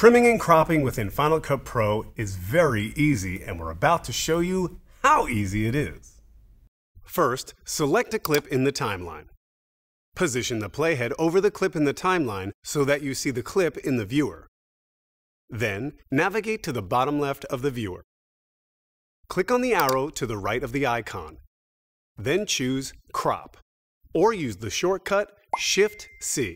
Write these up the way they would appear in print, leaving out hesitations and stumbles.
Trimming and cropping within Final Cut Pro is very easy, and we're about to show you how easy it is. First, select a clip in the timeline. Position the playhead over the clip in the timeline so that you see the clip in the viewer. Then, navigate to the bottom left of the viewer. Click on the arrow to the right of the icon. Then choose Crop, or use the shortcut Shift-C.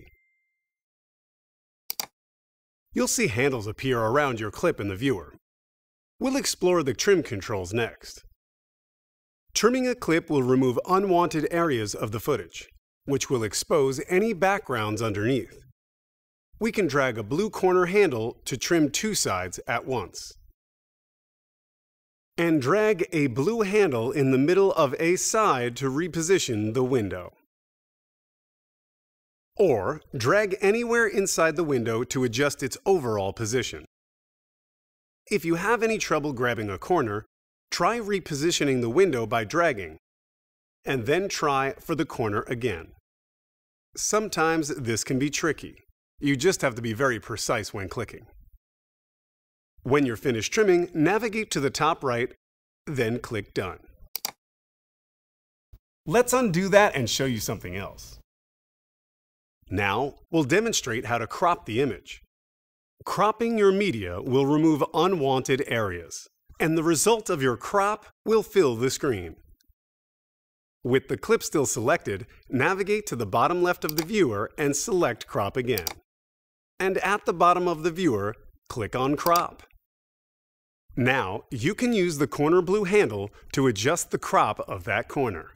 You'll see handles appear around your clip in the viewer. We'll explore the trim controls next. Trimming a clip will remove unwanted areas of the footage, which will expose any backgrounds underneath. We can drag a blue corner handle to trim two sides at once. And drag a blue handle in the middle of a side to reposition the window. Or drag anywhere inside the window to adjust its overall position. If you have any trouble grabbing a corner, try repositioning the window by dragging, and then try for the corner again. Sometimes this can be tricky. You just have to be very precise when clicking. When you're finished trimming, navigate to the top right, then click Done. Let's undo that and show you something else. Now, we'll demonstrate how to crop the image. Cropping your media will remove unwanted areas, and the result of your crop will fill the screen. With the clip still selected, navigate to the bottom left of the viewer and select Crop again. And at the bottom of the viewer, click on Crop. Now, you can use the corner blue handle to adjust the crop of that corner.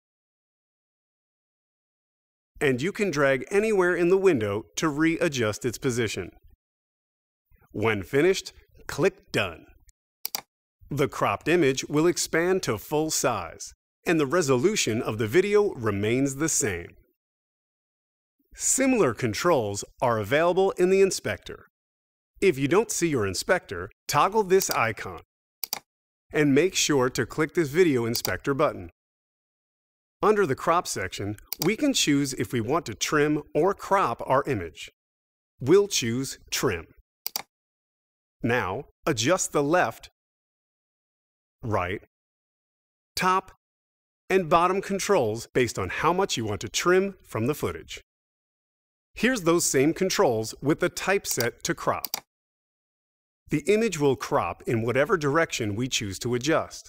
And you can drag anywhere in the window to readjust its position. When finished, click Done. The cropped image will expand to full size, and the resolution of the video remains the same. Similar controls are available in the inspector. If you don't see your inspector, toggle this icon, and make sure to click this Video Inspector button. Under the Crop section, we can choose if we want to trim or crop our image. We'll choose Trim. Now, adjust the left, right, top, and bottom controls based on how much you want to trim from the footage. Here's those same controls with the typeset to crop. The image will crop in whatever direction we choose to adjust.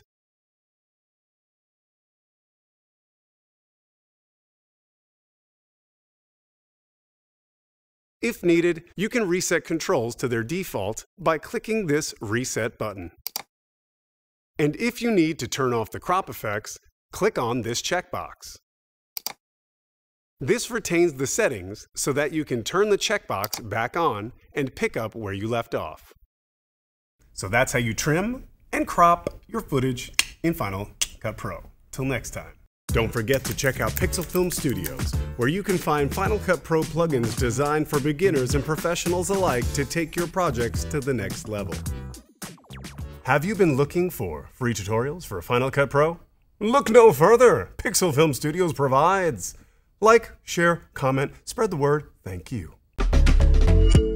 If needed, you can reset controls to their default by clicking this Reset button. And if you need to turn off the crop effects, click on this checkbox. This retains the settings so that you can turn the checkbox back on and pick up where you left off. So that's how you trim and crop your footage in Final Cut Pro. Till next time. Don't forget to check out Pixel Film Studios, where you can find Final Cut Pro plugins designed for beginners and professionals alike to take your projects to the next level. Have you been looking for free tutorials for Final Cut Pro? Look no further! Pixel Film Studios provides. Like, share, comment, spread the word. Thank you.